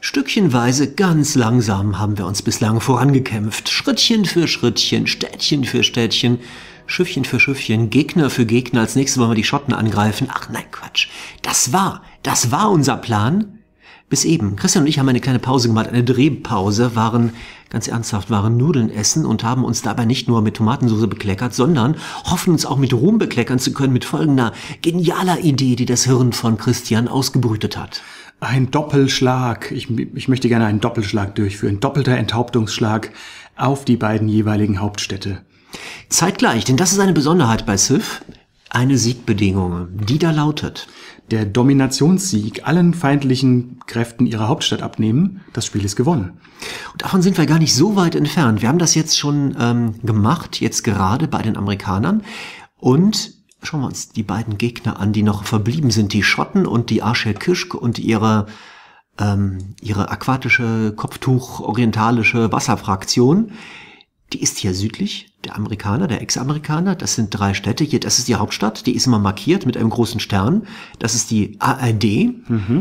Stückchenweise, ganz langsam haben wir uns bislang vorangekämpft. Schrittchen für Schrittchen, Städtchen für Städtchen, Schiffchen für Schiffchen, Gegner für Gegner. Als nächstes wollen wir die Schotten angreifen. Ach nein, Quatsch. Das war unser Plan. Bis eben. Christian und ich haben eine kleine Pause gemacht, eine Drehpause, ganz ernsthaft, waren Nudeln essen und haben uns dabei nicht nur mit Tomatensauce bekleckert, sondern hoffen uns auch mit Ruhm bekleckern zu können mit folgender genialer Idee, die das Hirn von Christian ausgebrütet hat. Ein Doppelschlag. Ich möchte gerne einen Doppelschlag durchführen. Doppelter Enthauptungsschlag auf die beiden jeweiligen Hauptstädte. Zeitgleich, denn das ist eine Besonderheit bei Civ, eine Siegbedingung, die da lautet: Der Dominationssieg, allen feindlichen Kräften ihre Hauptstadt abnehmen, das Spiel ist gewonnen. Und davon sind wir gar nicht so weit entfernt. Wir haben das jetzt schon gemacht, jetzt gerade bei den Amerikanern. Und schauen wir uns die beiden Gegner an, die noch verblieben sind, die Schotten und die Ashel-Kishk und ihre aquatische, Kopftuch-orientalische Wasserfraktion. Die ist hier südlich, der Amerikaner, der Ex-Amerikaner. Das sind 3 Städte. Hier, das ist die Hauptstadt. Die ist immer markiert mit einem großen Stern. Das ist die ARD.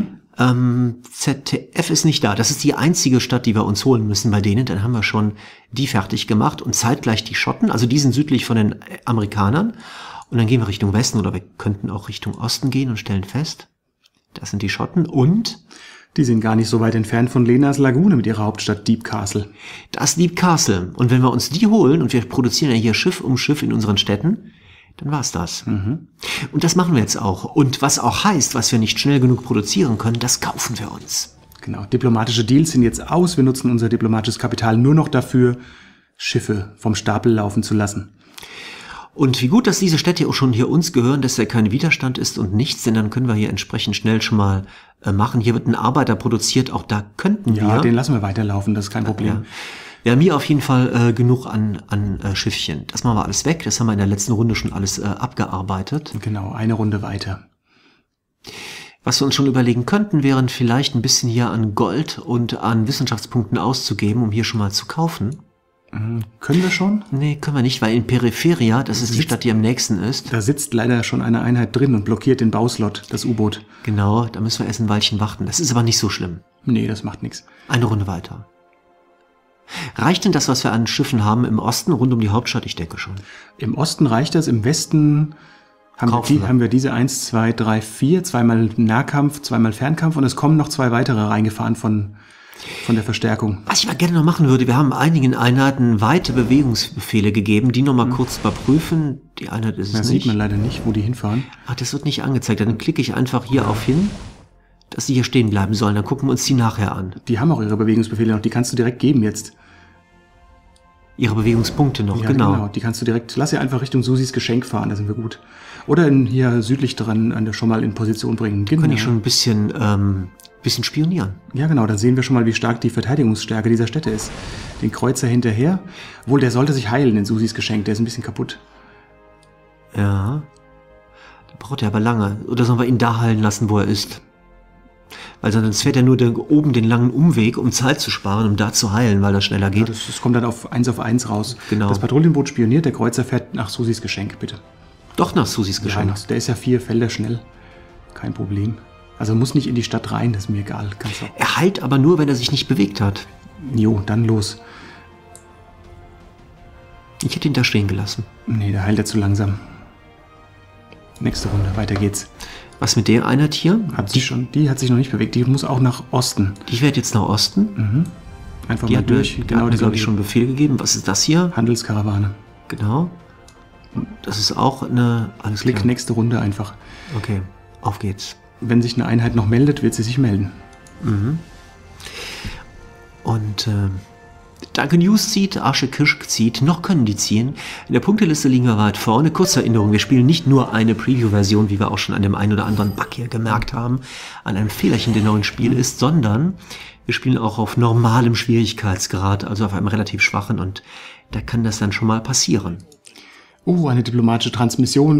ZDF ist nicht da. Das ist die einzige Stadt, die wir uns holen müssen bei denen. Dann haben wir schon die fertig gemacht. Und zeitgleich die Schotten. Also die sind südlich von den Amerikanern. Und dann gehen wir Richtung Westen oder wir könnten auch Richtung Osten gehen und stellen fest, das sind die Schotten und die sind gar nicht so weit entfernt von Lenas Lagune mit ihrer Hauptstadt Deep Castle. Das ist Deep Castle. Und wenn wir uns die holen, und wir produzieren ja hier Schiff um Schiff in unseren Städten, dann war's das. Und das machen wir jetzt auch. Und was auch heißt, was wir nicht schnell genug produzieren können, das kaufen wir uns. Genau, diplomatische Deals sind jetzt aus. Wir nutzen unser diplomatisches Kapital nur noch dafür, Schiffe vom Stapel laufen zu lassen. Und wie gut, dass diese Städte auch schon hier uns gehören, dass da kein Widerstand ist und nichts, denn dann können wir hier entsprechend schnell schon mal machen. Hier wird ein Arbeiter produziert, auch da könnten wir... Ja, den lassen wir weiterlaufen, das ist kein Problem. Ja. Wir haben hier auf jeden Fall genug an Schiffchen. Das machen wir alles weg, das haben wir in der letzten Runde schon alles abgearbeitet. Genau, eine Runde weiter. Was wir uns schon überlegen könnten, wären vielleicht ein bisschen hier an Gold und an Wissenschaftspunkten auszugeben, um hier schon mal zu kaufen. Können wir schon? Nee, können wir nicht, weil in Peripheria, das ist die Stadt, die am nächsten ist. Da sitzt leider schon eine Einheit drin und blockiert den Bauslot, das U-Boot. Genau, da müssen wir erst ein Weilchen warten. Das ist aber nicht so schlimm. Nee, das macht nichts. Eine Runde weiter. Reicht denn das, was wir an Schiffen haben im Osten, rund um die Hauptstadt? Ich denke schon. Im Osten reicht das, im Westen haben wir diese 1, 2, 3, 4, zweimal Nahkampf, zweimal Fernkampf und es kommen noch 2 weitere reingefahren von der Verstärkung. Was ich mal gerne noch machen würde, wir haben einigen Einheiten weite Bewegungsbefehle gegeben, die noch mal kurz überprüfen. Die Einheit ist es nicht. Da sieht man leider nicht, wo die hinfahren. Ach, das wird nicht angezeigt. Dann klicke ich einfach hier auf hin, dass sie hier stehen bleiben sollen. Dann gucken wir uns die nachher an. Die haben auch ihre Bewegungsbefehle noch. Die kannst du direkt geben jetzt. Ihre Bewegungspunkte noch, ja, genau. Die kannst du direkt, lass sie einfach Richtung Susis Geschenk fahren, da sind wir gut. Oder hier südlich dran schon mal in Position bringen. Genau. Kann ich schon ein bisschen spionieren. Ja, genau, da sehen wir schon mal, wie stark die Verteidigungsstärke dieser Städte ist. Den Kreuzer hinterher. Obwohl, der sollte sich heilen in Susis Geschenk, der ist ein bisschen kaputt. Ja. Da braucht er aber lange. Oder sollen wir ihn da heilen lassen, wo er ist? Weil sonst fährt er nur oben den langen Umweg, um Zeit zu sparen, um da zu heilen, weil das schneller geht. Ja, das kommt dann auf 1 raus. Genau. Das Patrouillenboot spioniert, der Kreuzer fährt nach Susis Geschenk, bitte. Doch nach Susis Geschenk? Ja, der ist ja 4 Felder schnell. Kein Problem. Also muss nicht in die Stadt rein, das ist mir egal. Er heilt aber nur, wenn er sich nicht bewegt hat. Jo, dann los. Ich hätte ihn da stehen gelassen. Nee, da heilt er zu langsam. Nächste Runde, weiter geht's. Was mit der Einheit hier? Die hat sich noch nicht bewegt, die muss auch nach Osten. Die fährt jetzt nach Osten? Einfach mal durch. Genau, die habe ich schon Befehl gegeben. Was ist das hier? Handelskarawane. Genau. Das ist auch eine... Alles Klick, klar. nächste Runde einfach. Okay, auf geht's. Wenn sich eine Einheit noch meldet, wird sie sich melden. Und danke News zieht, Ashel-Kishk zieht, noch können die ziehen. In der Punkteliste liegen wir weit vorne. Kurze Erinnerung, wir spielen nicht nur eine Preview-Version, wie wir auch schon an dem einen oder anderen Bug hier gemerkt haben, an einem Fehlerchen der neuen Spiel ist, sondern wir spielen auch auf normalem Schwierigkeitsgrad, also auf einem relativ schwachen und da kann das dann schon mal passieren. Eine diplomatische Transmission.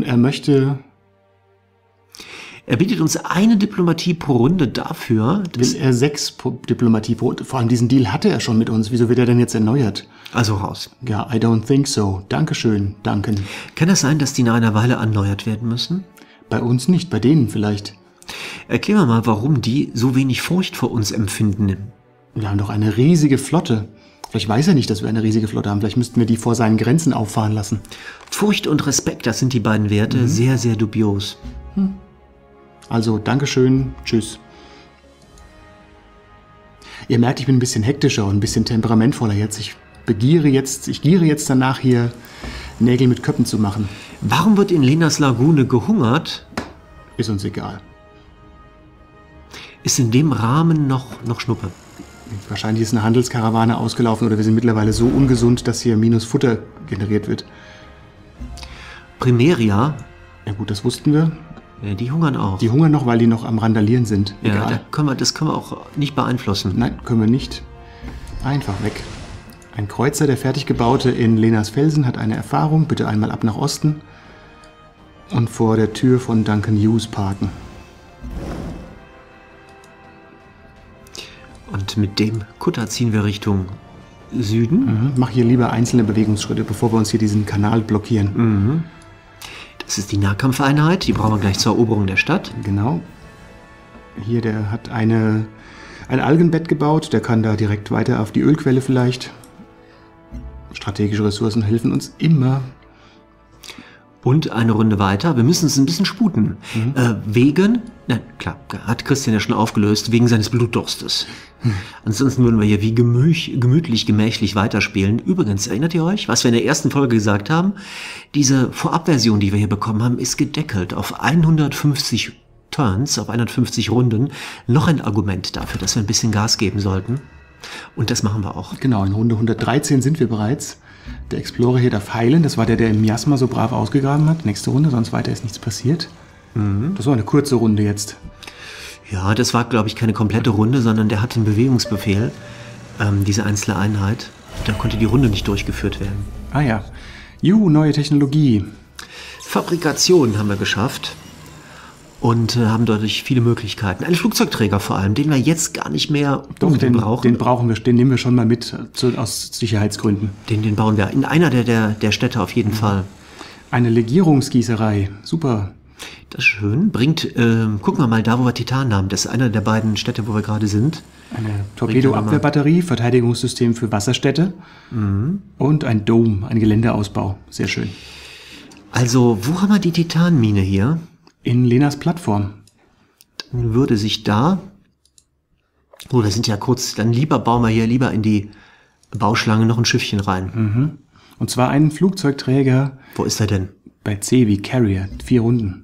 Er bietet uns eine Diplomatie pro Runde dafür. Will er 6 Diplomatie pro Runde? Vor allem diesen Deal hatte er schon mit uns. Wieso wird er denn jetzt erneuert? Also raus. Ja, I don't think so. Dankeschön, danken. Kann es sein, dass die nach einer Weile erneuert werden müssen? Bei uns nicht, bei denen vielleicht. Erklär mir mal, warum die so wenig Furcht vor uns empfinden. Wir haben doch eine riesige Flotte. Vielleicht weiß er nicht, dass wir eine riesige Flotte haben. Vielleicht müssten wir die vor seinen Grenzen auffahren lassen. Furcht und Respekt, das sind die beiden Werte. Sehr, sehr dubios. Also, Dankeschön. Tschüss. Ihr merkt, ich bin ein bisschen hektischer und ein bisschen temperamentvoller jetzt. Ich giere jetzt danach, hier Nägel mit Köppen zu machen. Warum wird in Lenas Lagune gehungert? Ist uns egal. Ist in dem Rahmen noch Schnuppe. Wahrscheinlich ist eine Handelskarawane ausgelaufen oder wir sind mittlerweile so ungesund, dass hier minus Futter generiert wird. Primeria. Ja gut, das wussten wir. Ja, die hungern auch. Die hungern noch, weil die noch am Randalieren sind. Ja, das können wir auch nicht beeinflussen. Nein, können wir nicht. Einfach weg. Ein Kreuzer, der fertig gebaute in Lenas Felsen, hat eine Erfahrung. Bitte einmal ab nach Osten und vor der Tür von Duncan Hughes parken. Und mit dem Kutter ziehen wir Richtung Süden. Mach hier lieber einzelne Bewegungsschritte, bevor wir uns hier diesen Kanal blockieren. Das ist die Nahkampfeinheit, die brauchen wir gleich zur Eroberung der Stadt. Genau. Hier, der hat ein Algenbett gebaut, der kann da direkt weiter auf die Ölquelle vielleicht. Strategische Ressourcen helfen uns immer. Und eine Runde weiter, wir müssen es ein bisschen sputen. Hat Christian ja schon aufgelöst, wegen seines Blutdurstes. Ansonsten würden wir hier wie gemütlich, gemächlich weiterspielen. Übrigens, erinnert ihr euch, was wir in der ersten Folge gesagt haben? Diese Vorabversion, die wir hier bekommen haben, ist gedeckelt auf 150 Turns, auf 150 Runden. Noch ein Argument dafür, dass wir ein bisschen Gas geben sollten. Und das machen wir auch. Genau, in Runde 113 sind wir bereits. Der Explorer hier darf heilen. Das war der im Miasma so brav ausgegraben hat. Nächste Runde, sonst weiter ist nichts passiert. Das war eine kurze Runde jetzt. Ja, das war, glaube ich, keine komplette Runde, sondern der hatte einen Bewegungsbefehl, diese einzelne Einheit. Da konnte die Runde nicht durchgeführt werden. Ah ja. Neue Technologie. Fabrikation haben wir geschafft. Und haben dadurch viele Möglichkeiten. Ein Flugzeugträger vor allem, den wir jetzt gar nicht mehr brauchen. Den brauchen wir, den nehmen wir schon mal mit, aus Sicherheitsgründen. Den bauen wir in einer der Städte auf jeden Fall. Eine Legierungsgießerei, super. Das ist schön. Gucken wir mal da, wo wir Titan haben. Das ist einer der beiden Städte, wo wir gerade sind. Eine Torpedo-Abwehrbatterie, Verteidigungssystem für Wasserstädte und ein Dome, ein Geländeausbau. Sehr schön. Also, wo haben wir die Titanmine hier? In Lenas Plattform. Dann würde sich da... Oh, wir sind ja kurz... Dann bauen wir hier lieber in die Bauschlange noch ein Schiffchen rein. Und zwar einen Flugzeugträger... Wo ist er denn? Bei C wie Carrier, 4 Runden.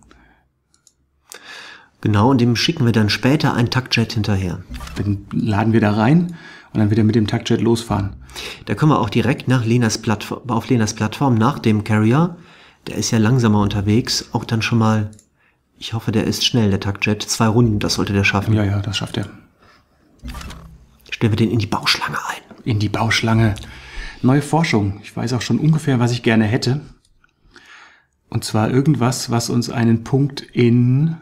Genau, und dem schicken wir dann später einen Taktjet hinterher. Den laden wir da rein und dann wird er mit dem Taktjet losfahren. Da können wir auch direkt auf Lenas Plattform nach dem Carrier, der ist ja langsamer unterwegs, auch dann schon mal... Ich hoffe, der ist schnell, der Taktjet. 2 Runden, das sollte der schaffen. Ja, das schafft er. Stellen wir den in die Bauschlange ein. In die Bauschlange. Neue Forschung. Ich weiß auch schon ungefähr, was ich gerne hätte. Und zwar irgendwas, was uns einen Punkt in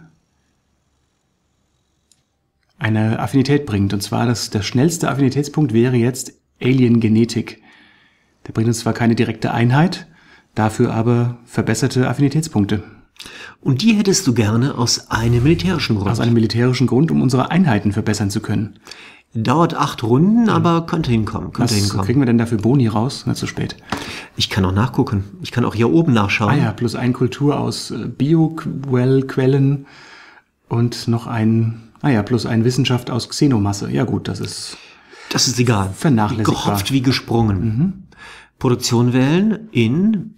eine Affinität bringt. Und zwar, der schnellste Affinitätspunkt wäre jetzt Alien-Genetik. Der bringt uns zwar keine direkte Einheit, dafür aber verbesserte Affinitätspunkte. Und die hättest du gerne aus einem militärischen Grund? Aus einem militärischen Grund, um unsere Einheiten verbessern zu können. Dauert 8 Runden, aber könnte hinkommen. Was kriegen wir denn dafür Boni raus? Nicht zu spät. Ich kann auch nachgucken. Ich kann auch hier oben nachschauen. Ah ja, plus ein Kultur aus Bioquellen und noch plus ein Wissenschaft aus Xenomasse. Ja gut, das ist egal. Vernachlässigbar. Gehopft wie gesprungen. Produktion wählen in...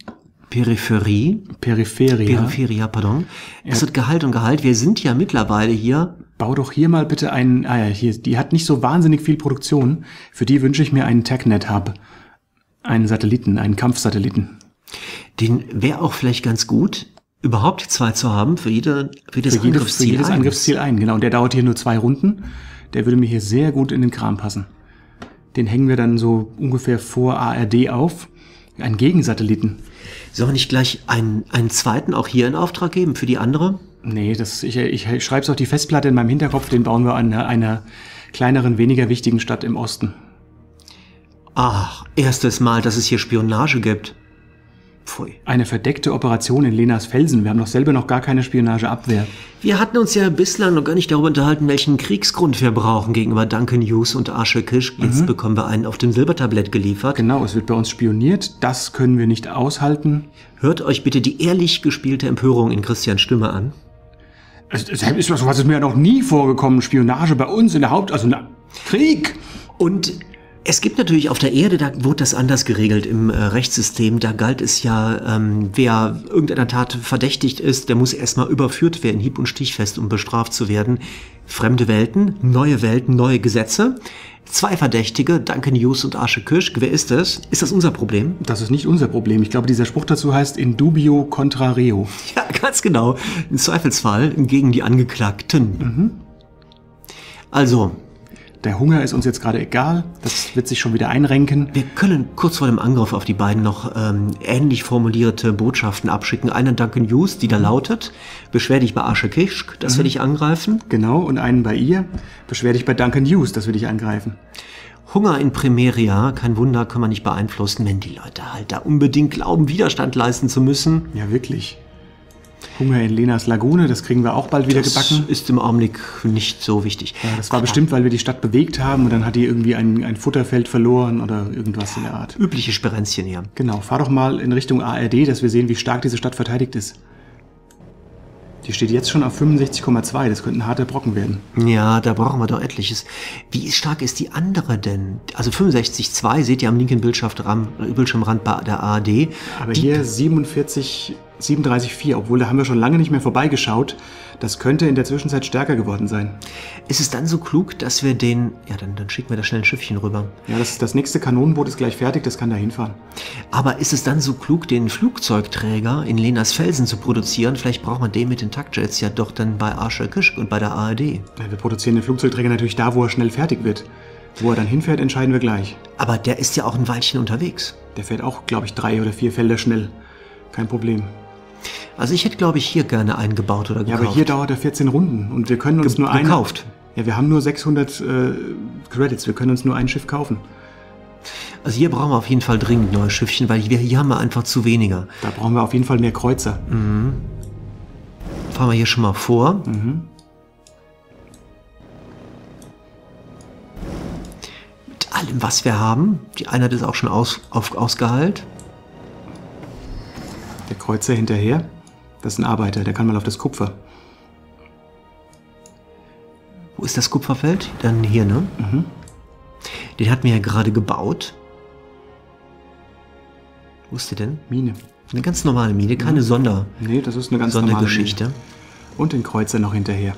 Peripheria, pardon. Es wird Gehalt und Gehalt. Wir sind ja mittlerweile hier. Bau doch hier mal bitte die hat nicht so wahnsinnig viel Produktion. Für die wünsche ich mir einen TechNet-Hub. Einen Satelliten, einen Kampfsatelliten. Den wäre auch vielleicht ganz gut, überhaupt 2 zu haben für jedes Angriffsziel ein. Genau, und der dauert hier nur 2 Runden. Der würde mir hier sehr gut in den Kram passen. Den hängen wir dann so ungefähr vor ARD auf. Einen Gegensatelliten. Sollen wir nicht gleich einen zweiten auch hier in Auftrag geben für die andere? Nee, ich schreibe es auf die Festplatte in meinem Hinterkopf, den bauen wir an einer kleineren, weniger wichtigen Stadt im Osten. Ach, erstes Mal, dass es hier Spionage gibt. Pfui. Eine verdeckte Operation in Lenas Felsen. Wir haben doch selber noch gar keine Spionageabwehr. Wir hatten uns ja bislang noch gar nicht darüber unterhalten, welchen Kriegsgrund wir brauchen gegenüber Duncan Hughes und Asher Kish. Jetzt bekommen wir einen auf dem Silbertablett geliefert. Genau, es wird bei uns spioniert. Das können wir nicht aushalten. Hört euch bitte die ehrlich gespielte Empörung in Christians Stimme an. Es ist was mir ja noch nie vorgekommen. Spionage bei uns in der Krieg. Und es gibt natürlich auf der Erde, da wurde das anders geregelt im Rechtssystem. Da galt es ja, wer irgendeiner Tat verdächtigt ist, der muss erstmal überführt werden, hieb- und stichfest, um bestraft zu werden. Fremde Welten, neue Gesetze. 2 Verdächtige, Duncan Hughes und Asher Kish. Wer ist das? Ist das unser Problem? Das ist nicht unser Problem. Ich glaube, dieser Spruch dazu heißt in dubio contra reo. Ja, ganz genau. Im Zweifelsfall gegen die Angeklagten. Also, der Hunger ist uns jetzt gerade egal. Das wird sich schon wieder einrenken. wir können kurz vor dem Angriff auf die beiden noch ähnlich formulierte Botschaften abschicken. Eine an Duncan Hughes, die da lautet: Beschwer dich bei Asher Kish, das will ich angreifen. Genau, und einen bei ihr. Beschwer dich bei Duncan Hughes, das will ich angreifen. Hunger in Primeria, kein Wunder, kann man nicht beeinflussen, wenn die Leute halt da unbedingt glauben, Widerstand leisten zu müssen. Ja, wirklich. Hunger in Lenas Lagune, das kriegen wir auch bald wieder gebacken. Das ist im Augenblick nicht so wichtig. Ja, das war bestimmt, weil wir die Stadt bewegt haben und dann hat die irgendwie ein Futterfeld verloren oder irgendwas in der Art. Übliche Sperenzchen hier. Genau, fahr doch mal in Richtung ARD, dass wir sehen, wie stark diese Stadt verteidigt ist. Die steht jetzt schon auf 65,2, das könnte ein harter Brocken werden. Ja, da brauchen wir doch etliches. Wie stark ist die andere denn? Also 65,2 seht ihr am linken Bildschirmrand bei der ARD. Aber hier 37,4, obwohl da haben wir schon lange nicht mehr vorbeigeschaut. Das könnte in der Zwischenzeit stärker geworden sein. Ist es dann so klug, dass wir den... Ja, dann schicken wir da schnell ein Schiffchen rüber. Ja, das nächste Kanonenboot ist gleich fertig, das kann da hinfahren. Aber ist es dann so klug, den Flugzeugträger in Lenas Felsen zu produzieren? Vielleicht braucht man den mit den Taktjets ja doch dann bei Asher Kish und bei der ARD. Ja, wir produzieren den Flugzeugträger natürlich da, wo er schnell fertig wird. Wo er dann hinfährt, entscheiden wir gleich. Aber der ist ja auch ein Weilchen unterwegs. Der fährt auch, glaube ich, 3 oder 4 Felder schnell. Kein Problem. Also ich hätte, glaube ich, hier gerne einen gebaut oder gekauft. Ja, aber hier dauert er 14 Runden und wir können uns nur einen... Gekauft? Ja, wir haben nur 600 Credits, wir können uns nur ein Schiff kaufen. Also hier brauchen wir auf jeden Fall dringend neue Schiffchen, weil hier haben wir einfach zu weniger. Da brauchen wir auf jeden Fall mehr Kreuzer. Fahren wir hier schon mal vor. Mit allem, was wir haben. Die Einheit ist auch schon ausgeheilt. Der Kreuzer hinterher, das ist ein Arbeiter, der kann mal auf das Kupfer. Wo ist das Kupferfeld? Dann hier, ne? Den hatten wir ja gerade gebaut. Wo ist der denn? Mine. Eine ganz normale Mine, keine Nee, das ist eine ganz normale Sondergeschichte. Mine. Und den Kreuzer noch hinterher.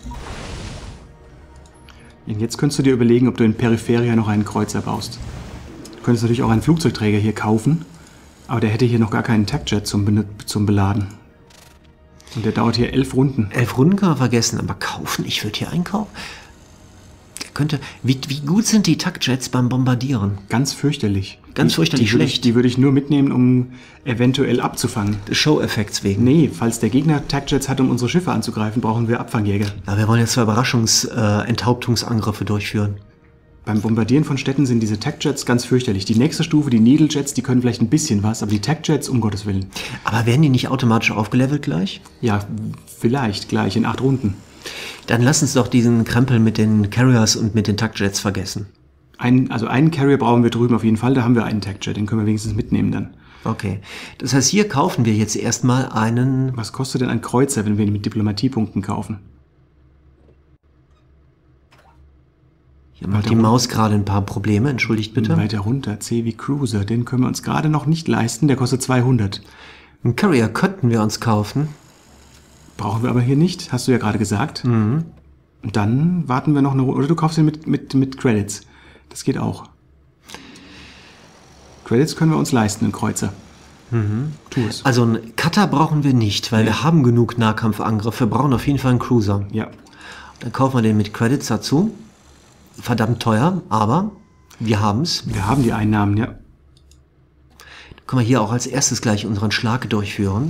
Und jetzt könntest du dir überlegen, ob du in Peripheria noch einen Kreuzer baust. Du könntest natürlich auch einen Flugzeugträger hier kaufen, aber der hätte hier noch gar keinen Taktjet zum Beladen. Und der dauert hier 11 Runden. 11 Runden kann man vergessen, aber kaufen? Ich würde hier einkaufen. Der könnte. Wie gut sind die Taktjets beim Bombardieren? Ganz fürchterlich. Ganz fürchterlich schlecht. Die würde ich nur mitnehmen, um eventuell abzufangen. Des Show-Effekts wegen. Nee, falls der Gegner Taktjets hat, um unsere Schiffe anzugreifen, brauchen wir Abfangjäger. Ja, wir wollen jetzt 2 Enthauptungsangriffe durchführen. Beim Bombardieren von Städten sind diese Taktjets ganz fürchterlich. Die nächste Stufe, die Needlejets, die können vielleicht ein bisschen was, aber die Taktjets, um Gottes Willen. Aber werden die nicht automatisch aufgelevelt gleich? Ja, vielleicht gleich in 8 Runden. Dann lass uns doch diesen Krempel mit den Carriers und mit den Taktjets vergessen. Einen Carrier brauchen wir drüben auf jeden Fall, da haben wir einen Taktjet, den können wir wenigstens mitnehmen dann. Okay. Das heißt, hier kaufen wir jetzt erstmal einen... Was kostet denn ein Kreuzer, wenn wir ihn mit Diplomatiepunkten kaufen? Hier macht die Maus gerade ein paar Probleme, entschuldigt bitte. Weiter runter, C wie Cruiser, den können wir uns gerade noch nicht leisten, der kostet 200. Einen Carrier könnten wir uns kaufen. Brauchen wir aber hier nicht, hast du ja gerade gesagt. Und dann warten wir noch eine Runde, oder du kaufst ihn mit Credits. Das geht auch. Credits können wir uns leisten, einen Kreuzer. Tu es. Also einen Cutter brauchen wir nicht, weil wir haben genug Nahkampfangriffe. Wir brauchen auf jeden Fall einen Cruiser. Ja. Dann kaufen wir den mit Credits dazu. Verdammt teuer, aber wir haben's. Wir haben die Einnahmen, ja. Dann können wir hier auch als erstes gleich unseren Schlag durchführen.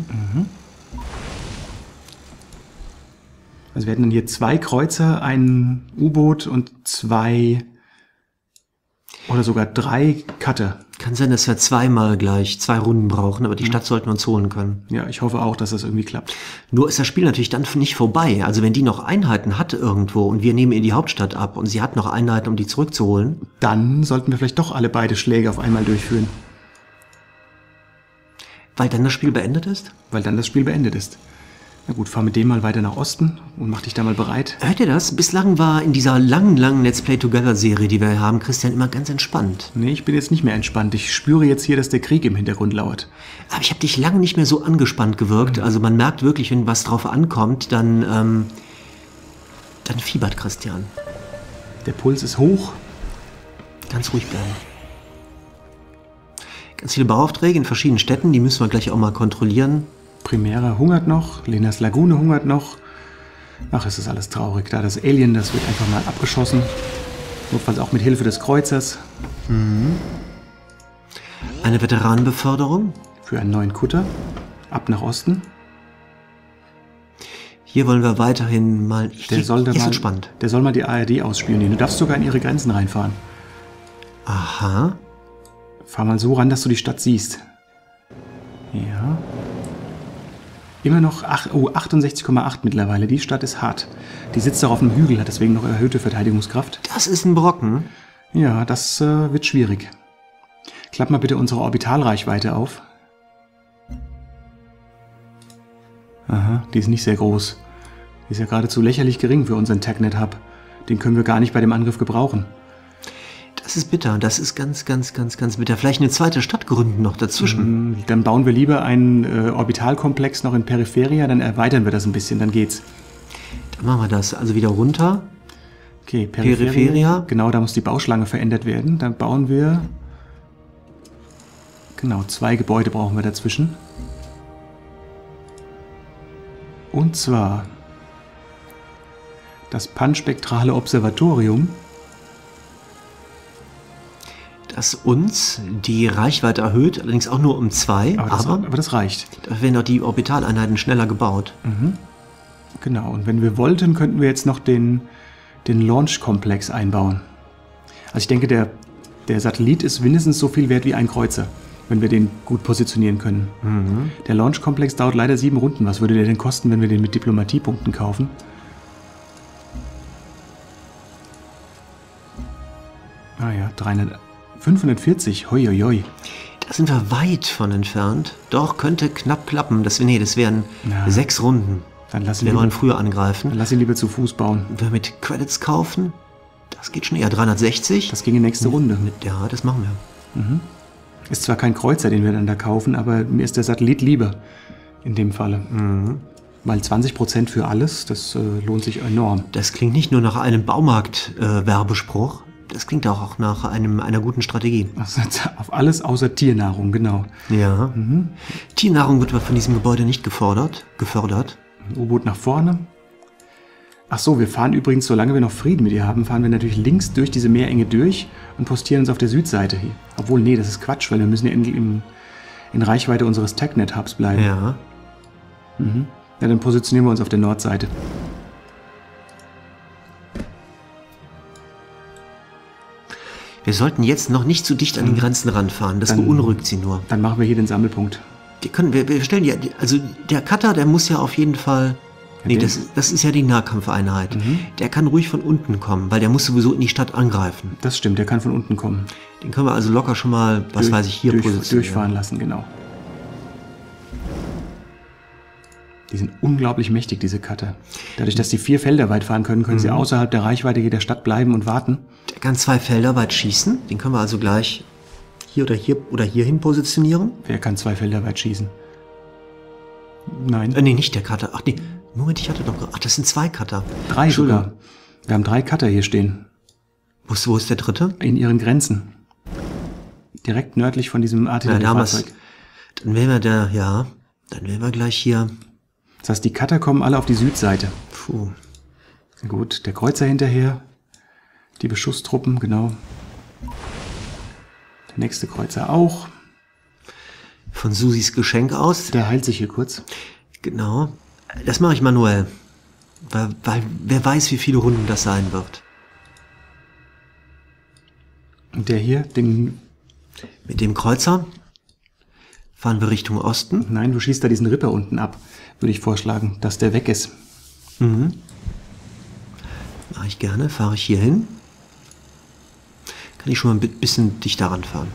Also wir hätten dann hier 2 Kreuzer, ein U-Boot und 2 Oder sogar 3 Cutter. Kann sein, dass wir zweimal gleich 2 Runden brauchen, aber die Stadt sollten wir uns holen können. Ja, ich hoffe auch, dass das irgendwie klappt. Nur ist das Spiel natürlich dann nicht vorbei. Also wenn die noch Einheiten hat irgendwo und wir nehmen ihr die Hauptstadt ab und sie hat noch Einheiten, um die zurückzuholen. Dann sollten wir vielleicht doch alle beide Schläge auf einmal durchführen. Weil dann das Spiel beendet ist? Weil dann das Spiel beendet ist. Na gut, fahr mit dem mal weiter nach Osten und mach dich da mal bereit. Hört ihr das? Bislang war in dieser langen Let's Play Together Serie, die wir haben, Christian immer ganz entspannt. Nee, ich bin jetzt nicht mehr entspannt. Ich spüre jetzt hier, dass der Krieg im Hintergrund lauert. Aber ich habe dich lange nicht mehr so angespannt gewirkt. Also man merkt wirklich, wenn was drauf ankommt, dann fiebert Christian. Der Puls ist hoch. Ganz ruhig bleiben. Ganz viele Bauaufträge in verschiedenen Städten, die müssen wir gleich auch mal kontrollieren. Primera hungert noch, Lenas Lagune hungert noch. Ach, es ist alles traurig. Da das Alien, das wird einfach mal abgeschossen. Notfalls auch mit Hilfe des Kreuzers. Eine Veteranenbeförderung. Für einen neuen Kutter. Ab nach Osten. Hier wollen wir weiterhin mal... Der soll mal die ARD ausspionieren. Du darfst sogar in ihre Grenzen reinfahren. Aha. Fahr mal so ran, dass du die Stadt siehst. Ja. Immer noch 68,8 mittlerweile. Die Stadt ist hart. Die sitzt auch auf dem Hügel, hat deswegen noch erhöhte Verteidigungskraft. Das ist ein Brocken. Ja, das wird schwierig. Klapp mal bitte unsere Orbitalreichweite auf. Aha, die ist nicht sehr groß. Die ist ja geradezu lächerlich gering für unseren TechNet-Hub. Den können wir gar nicht bei dem Angriff gebrauchen. Das ist bitter. Das ist ganz bitter. Vielleicht eine zweite Stadt gründen noch dazwischen. Dann bauen wir lieber einen Orbitalkomplex noch in Peripheria, dann erweitern wir das ein bisschen, dann geht's. Dann machen wir das. Also wieder runter. Okay, Peripheria. Genau, da muss die Bauschlange verändert werden. Dann bauen wir... Genau, 2 Gebäude brauchen wir dazwischen. Und zwar das panspektrale Observatorium. Das uns die Reichweite erhöht, allerdings auch nur um 2. Aber das reicht. Da werden doch die Orbitaleinheiten schneller gebaut. Genau, und wenn wir wollten, könnten wir jetzt noch den Launch-Komplex einbauen. Also ich denke, der Satellit ist mindestens so viel wert wie ein Kreuzer, wenn wir den gut positionieren können. Der Launch-Komplex dauert leider 7 Runden. Was würde der denn kosten, wenn wir den mit Diplomatiepunkten kaufen? Ah ja, 540, hoi, hoi, hoi. Da sind wir weit von entfernt. Doch, könnte knapp klappen. Das wären 6 Runden. Dann lass ihn wir wollen früher angreifen. Dann lass ihn lieber zu Fuß bauen. Wenn wir mit Credits kaufen, das geht schon eher 360. Das ginge nächste Runde. Ja, das machen wir. Ist zwar kein Kreuzer, den wir dann da kaufen, aber mir ist der Satellit lieber in dem Falle. Weil 20% für alles, das lohnt sich enorm. Das klingt nicht nur nach einem Baumarkt-Werbespruch. Das klingt auch nach einer guten Strategie. Also auf alles außer Tiernahrung, genau. Ja. Tiernahrung wird von diesem Gebäude nicht gefördert. U-Boot nach vorne. Ach so, wir fahren übrigens, solange wir noch Frieden mit ihr haben, fahren wir natürlich links durch diese Meerenge durch und postieren uns auf der Südseite hier. Obwohl, nee, das ist Quatsch, weil wir müssen ja in Reichweite unseres TechNet-Hubs bleiben. Ja. Ja, dann positionieren wir uns auf der Nordseite. Wir sollten jetzt noch nicht zu dicht an die Grenzen ranfahren. Das beunruhigt sie nur. Dann machen wir hier den Sammelpunkt. Wir stellen ja, also der Cutter, der muss ja auf jeden Fall... Nee, das ist ja die Nahkampfeinheit. Der kann ruhig von unten kommen, weil der muss sowieso in die Stadt angreifen. Das stimmt, der kann von unten kommen. Den können wir also locker schon mal, hier positionieren. Durchfahren lassen, genau. Die sind unglaublich mächtig, diese Cutter. Dadurch, dass die 4 Felder weit fahren können, können sie außerhalb der Reichweite der Stadt bleiben und warten. Der kann 2 Felder weit schießen. Den können wir also gleich hier oder hier hin positionieren. Wer kann 2 Felder weit schießen? Nein. Nee, nicht der Cutter. Ach nee, Moment, ich hatte doch... Ach, das sind 2 Cutter. 3 sogar. Wir haben 3 Cutter hier stehen. Wo ist der dritte? In ihren Grenzen. Direkt nördlich von diesem Artilleriefahrzeug. Dann wären wir gleich hier... Das heißt, die Cutter kommen alle auf die Südseite. Puh. Gut, der Kreuzer hinterher. Die Beschusstruppen, genau. Der nächste Kreuzer auch. Von Susis Geschenk aus. Der heilt sich hier kurz. Genau. Das mache ich manuell. Weil wer weiß, wie viele Runden das sein wird. Und der hier, den... Mit dem Kreuzer fahren wir Richtung Osten. Nein, du schießt da diesen Ripper unten ab. Würde ich vorschlagen, dass der weg ist. Mache ich gerne. Fahre ich hier hin. Kann ich schon mal ein bisschen dichter ranfahren.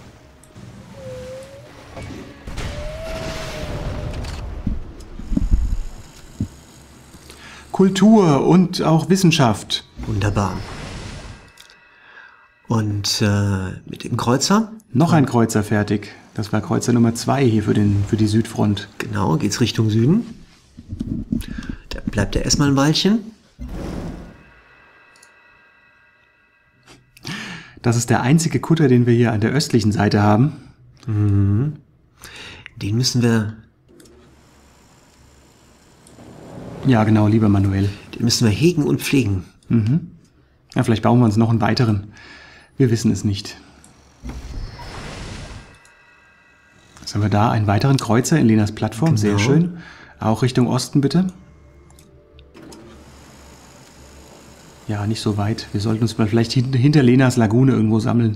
Kultur und auch Wissenschaft. Wunderbar. Und mit dem Kreuzer? Noch ein Kreuzer fertig. Das war Kreuzer Nummer 2 hier für die Südfront. Genau, geht's Richtung Süden. Da bleibt er erstmal ein Weilchen. Das ist der einzige Kutter, den wir hier an der östlichen Seite haben. Den müssen wir... Ja, genau, lieber Manuel. Den müssen wir hegen und pflegen. Ja, vielleicht bauen wir uns noch einen weiteren. Wir wissen es nicht. Jetzt haben wir da einen weiteren Kreuzer in Lenas Plattform. Genau. Sehr schön. Auch Richtung Osten, bitte. Ja, nicht so weit. Wir sollten uns mal vielleicht hinter Lenas Lagune irgendwo sammeln.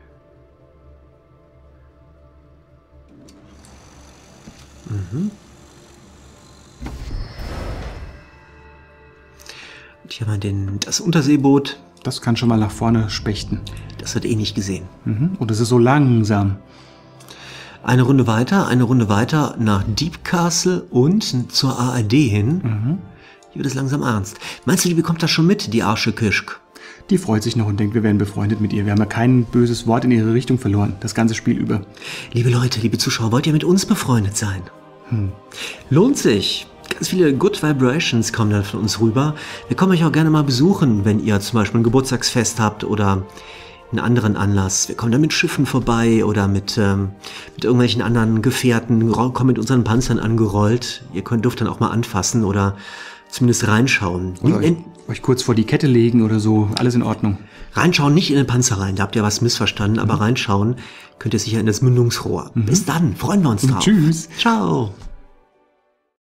Und hier haben wir das Unterseeboot. Das kann schon mal nach vorne spechten. Das wird eh nicht gesehen. Und es ist so langsam. Eine Runde weiter nach Deep Castle und zur ARD hin. Hier wird es langsam ernst. Meinst du, die bekommt das schon mit, die Arsche Kirschk? Die freut sich noch und denkt, wir wären befreundet mit ihr. Wir haben ja kein böses Wort in ihre Richtung verloren, das ganze Spiel über. Liebe Leute, liebe Zuschauer, wollt ihr mit uns befreundet sein? Lohnt sich. Ganz viele Good Vibrations kommen dann von uns rüber. Wir kommen euch auch gerne mal besuchen, wenn ihr zum Beispiel ein Geburtstagsfest habt oder einen anderen Anlass. Wir kommen dann mit Schiffen vorbei oder mit irgendwelchen anderen Gefährten, kommen mit unseren Panzern angerollt. Ihr dürft dann auch mal anfassen oder zumindest reinschauen. Oder euch kurz vor die Kette legen oder so. Alles in Ordnung. Reinschauen, nicht in den Panzer rein, da habt ihr was missverstanden, aber reinschauen könnt ihr sicher in das Mündungsrohr. Bis dann, freuen wir uns drauf. Tschüss. Ciao.